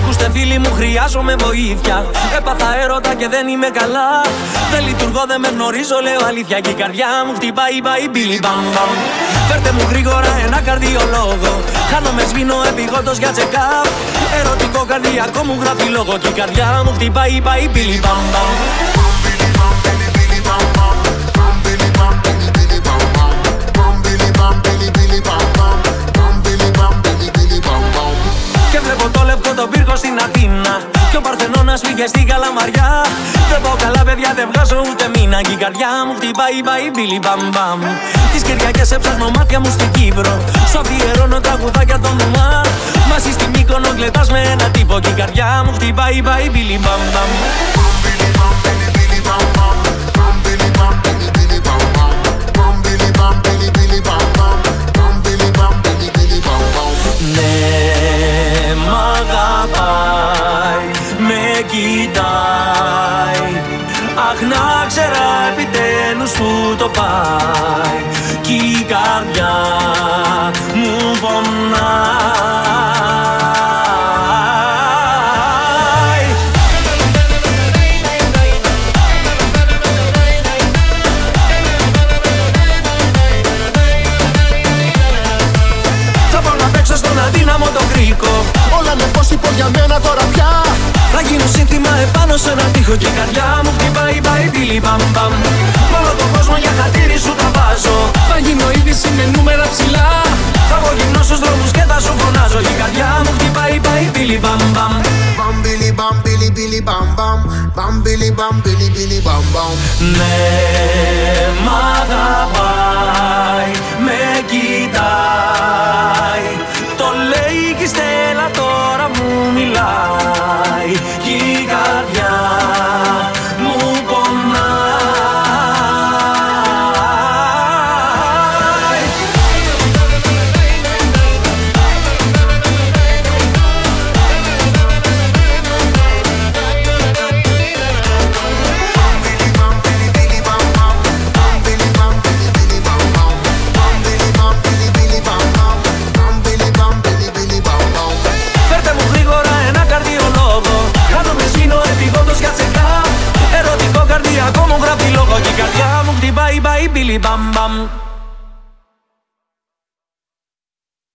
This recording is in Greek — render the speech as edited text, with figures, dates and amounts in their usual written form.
Ακούστε φίλοι μου, χρειάζομαι βοήθεια. Έπαθα έρωτα και δεν είμαι καλά. Δεν λειτουργώ, δεν με γνωρίζω, λέω αλήθεια. Και η καρδιά μου χτυπάει, πάει μπίλι μπαμ μπαμ. Φέρτε μου γρήγορα ένα καρδιολόγο. Χάνομαι, σβήνω επιγόντως για check-up. Ερωτικό καρδιακό μου γράφει λόγο. Και η καρδιά μου χτυπάει, πάει μπίλι μπαμ μπαμ. Και βλέπω το λευκό τον πύργο στην Αθήνα. Και ο Παρθενώνας πήγε στην Καλαμαριά. Δεν πάω καλά παιδιά, δεν βγάζω ούτε μήνα. Και η καρδιά μου χτυπάει, πάει μπίλι μπαμ μπαμ. Τις Κυριακές έψαχνω μάτια μου στην Κύπρο. Σου αφιερώνω τραγουδάκια των Νουμάρ. Μαζί στη Μύκονο κλετάς με ένα τύπο. Και η καρδιά μου χτυπάει, πάει μπίλι μπαμ μπαμ. Αχ, να ξέρα επιτέλους που το πάει. Κι η καρδιά μου πονάει. Θα πάω να παίξω στον αδύναμο τον κρίκο. Όλα με πως είπω για μένα τώρα πια. Θα γίνω σύνθημα επάνω σε ένα τοίχο. Και η καρδιά μου χτυπάει, πάει μπίλι μπαμ μπαμ. Μ' όλο τον κόσμο για χατήρι σου τα βάζω. Θα γίνω είδηση με νούμερα ψηλά. Θα βγω γυμνός στους δρόμους και θα σου φωνάζω. Και η καρδιά μου χτυπάει, πάει μπίλι μπαμ μπαμ. Μπαμ μπίλι μπαμ μπίλι μπίλι μπαμ μπαμ. Μπαμ μπίλι μπαμ μπίλι μπίλι μπαμ μπαμ. Ναι, μ' αγαπάει, με κοιτάει. Το λέει και η Στέλλα τώρα μου μιλάει. Κι η καρδιά μου πονάει. Φέρτε μου γρήγορα ένα καρδιολόγο. Χάνομαι, σβήνω επιγόντως για check-up. Ερωτικό καρδιακό μου γράφει λόγο. Και η καρδιά μου χτυπάει, πάει μπίλι μπαμ μπαμ.